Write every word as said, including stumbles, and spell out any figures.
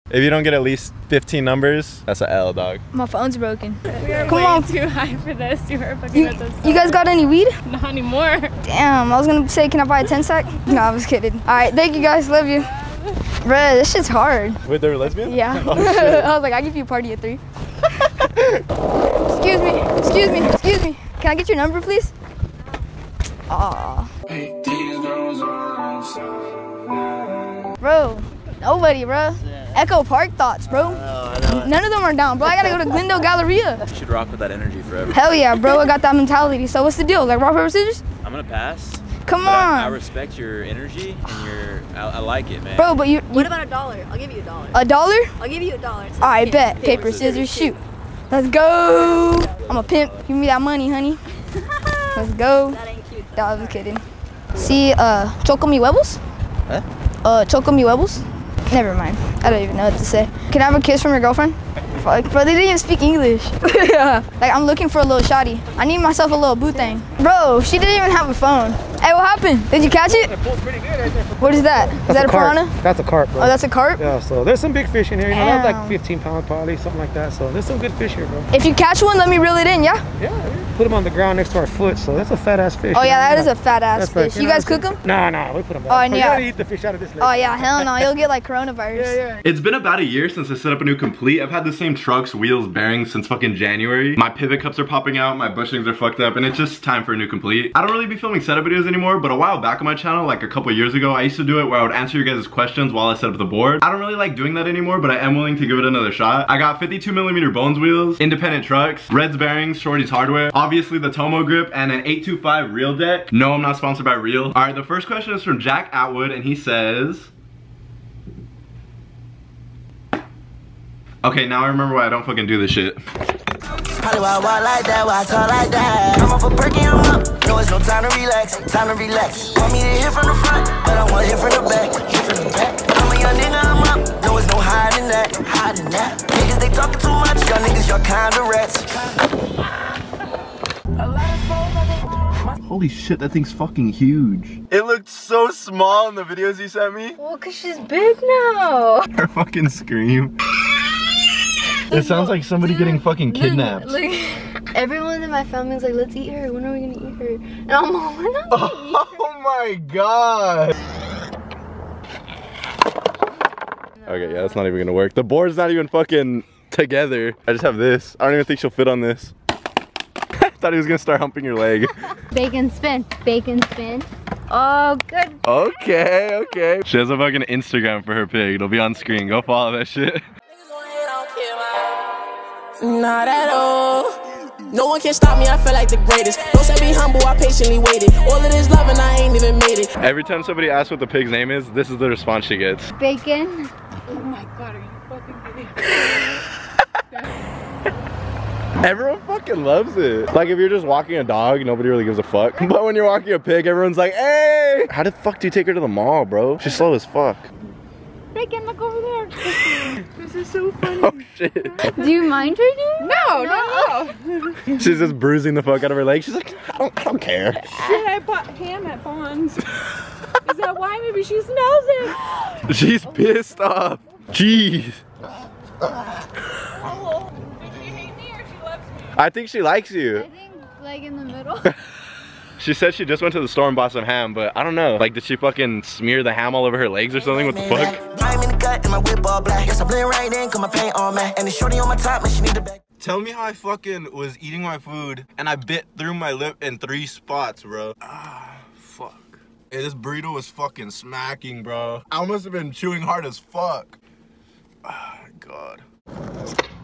If you don't get at least fifteen numbers, that's a L, dog. My phone's broken. We are Come way on. too high for this. You are fucking You, with us. you guys got any weed? Not anymore. Damn, I was gonna say, can I buy a ten sack? No, I was kidding. All right, thank you guys, love you. Bruh, this shit's hard. Wait, they're lesbian? Yeah. Oh, shit. I was like, I give you a party at three. Excuse me, excuse me, excuse me. Can I get your number, please? Aw. Bro, nobody, bro. Echo Park thoughts, bro. None of them are down, bro. I gotta go to Glendale Galleria. You should rock with that energy forever. Hell yeah, bro. I got that mentality. So what's the deal? Like rock, paper, scissors? I'm gonna pass. Come But on. I, I respect your energy and your. I, I like it, man. Bro, but you. you What about a dollar? I'll give you a dollar. a dollar? I'll give you a dollar. All right, bet. Paper, scissors, shoot. Let's go. I'm a pimp. Give me that money, honey. Let's go. That ain't cute. No, I was kidding. See, uh, choco mi huevos? Huh? Uh, choco mi huevos? Never mind. I don't even know what to say. Can I have a kiss from your girlfriend? Fuck, bro, they didn't even speak English. Yeah. Like, I'm looking for a little shawty. I need myself a little boo thing. Bro, she didn't even have a phone. Hey, what happened? Did you catch it? What is that? Is That's that a, a carp. piranha? That's a carp, bro. Oh, that's a carp? Yeah, so there's some big fish in here. You know, that's Damn. like fifteen pounds probably, something like that. So there's some good fish here, bro. If you catch one, let me reel it in, yeah? Yeah, we put them on the ground next to our foot, so that's a fat ass fish. Oh, you yeah, know? that is a fat ass That's right, fish. You guys cook them? Nah, nah, we put them back. Oh, Oh, and you yeah. gotta eat the fish out of this lake. Oh, yeah, hell no. You'll get like coronavirus. Yeah, yeah. It's been about a year since I set up a new complete. I've had the same trucks, wheels, bearings since fucking January. My pivot cups are popping out, my bushings are fucked up, and it's just time for a new complete. I don't really be filming setup videos anymore, but a while back on my channel, like a couple years ago, I used to do it where I would answer your guys' questions while I set up the board. I don't really like doing that anymore, but I am willing to give it another shot. I got fifty-two millimeter Bones wheels, independent trucks, Red's bearings, Shorty's hardware, obviously the Tomo grip, and an eight two five Reel deck. No, I'm not sponsored by Reel. All right, the first question is from Jack Atwood, and he says... Okay, now I remember why I don't fucking do this shit. Probably why I walk like that, why I talk like that. I'm off a breaking, I'm up. No, it's no time to relax, time to relax. Want me to hit from the front, but I want to hit from the back, hit from the back. I'm a young nigga, I'm up. No, it's no hiding that, hiding that. Niggas, they talking too much. Y'all niggas, y'all kind of rats. Holy shit, that thing's fucking huge. It looked so small in the videos you sent me. Well, cause she's big now. Her fucking scream. It sounds like somebody getting fucking kidnapped. Look, look. Everyone in my family's like, let's eat her. When are we gonna eat her? And I'm like, we're not gonna eat her. Oh my god. Okay, yeah, that's not even gonna work. The board's not even fucking together. I just have this. I don't even think she'll fit on this. I thought he was gonna start humping your leg. Bacon spin, bacon spin. Oh, good. Okay, okay. She has a fucking Instagram for her pig. It'll be on screen. Go follow that shit. Not at all. No one can stop me, I feel like the greatest. Don't say be humble, I patiently waited. All of this love and I ain't even made it. Every time somebody asks what the pig's name is, this is the response she gets. Bacon. Oh my god, are you fucking kidding? Everyone fucking loves it. Like if you're just walking a dog, nobody really gives a fuck. But when you're walking a pig, everyone's like, hey! How the fuck do you take her to the mall, bro? She's slow as fuck. Bacon, look over there. This is so funny. Oh shit. Do you mind right now? No, no, no. She's just bruising the fuck out of her leg. She's like, I don't, I don't care. Shit, I bought ham at Bonds. Is that why? Maybe she smells it. She's pissed off. Jeez. Oh, does she hate me or she loves me? I think she likes you. I think like in the middle. She said she just went to the store and bought some ham, but I don't know. Like, did she fucking smear the ham all over her legs or something? What the fuck? I'm in the gut and my whip all black. Yes, I blend right in, cause my paint on man. And the shorty on my top, man, she need a back. Tell me how I fucking was eating my food and I bit through my lip in three spots, bro. Ah, fuck. Hey, this burrito was fucking smacking, bro. I must have been chewing hard as fuck. Oh, my God.